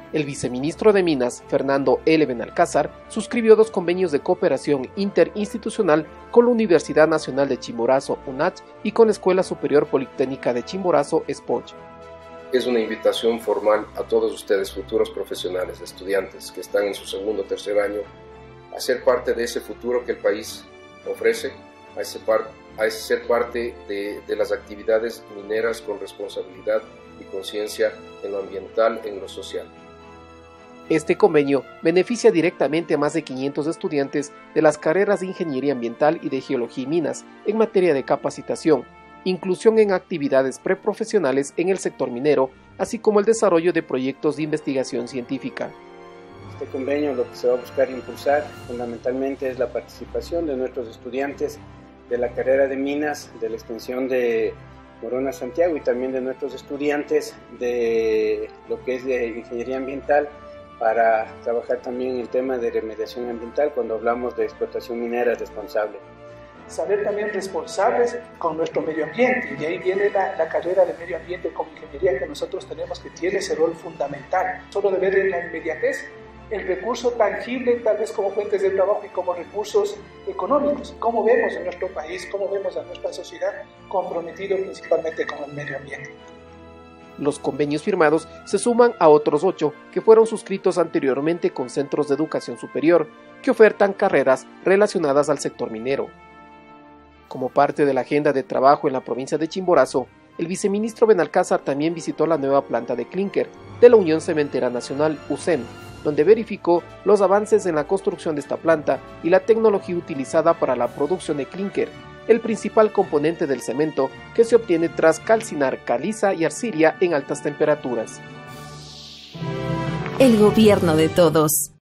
El viceministro de Minas, Fernando L. Benalcázar, suscribió 2 convenios de cooperación interinstitucional con la Universidad Nacional de Chimborazo, UNACH, y con la Escuela Superior Politécnica de Chimborazo, ESPOCH. Es una invitación formal a todos ustedes, futuros profesionales, estudiantes que están en su segundo o tercer año, a ser parte de ese futuro que el país ofrece, a ser parte de las actividades mineras con responsabilidad y conciencia en lo ambiental, en lo social. Este convenio beneficia directamente a más de 500 estudiantes de las carreras de Ingeniería Ambiental y de Geología y Minas en materia de capacitación, inclusión en actividades preprofesionales en el sector minero, así como el desarrollo de proyectos de investigación científica. Este convenio lo que se va a buscar impulsar fundamentalmente es la participación de nuestros estudiantes de la carrera de Minas, de la extensión de Morona Santiago y también de nuestros estudiantes de lo que es de Ingeniería Ambiental, para trabajar también el tema de remediación ambiental cuando hablamos de explotación minera responsable. Saber también responsables con nuestro medio ambiente, y ahí viene la carrera de medio ambiente como ingeniería que nosotros tenemos, que tiene ese rol fundamental, solo de ver en la inmediatez el recurso tangible, tal vez como fuentes de trabajo y como recursos económicos. ¿Cómo vemos en nuestro país, cómo vemos a nuestra sociedad comprometido principalmente con el medio ambiente? Los convenios firmados se suman a otros 8 que fueron suscritos anteriormente con centros de educación superior que ofertan carreras relacionadas al sector minero. Como parte de la agenda de trabajo en la provincia de Chimborazo, el viceministro Benalcázar también visitó la nueva planta de clínker de la Unión Cementera Nacional, UCEN, donde verificó los avances en la construcción de esta planta y la tecnología utilizada para la producción de clínker, el principal componente del cemento que se obtiene tras calcinar caliza y arcilla en altas temperaturas. El gobierno de todos.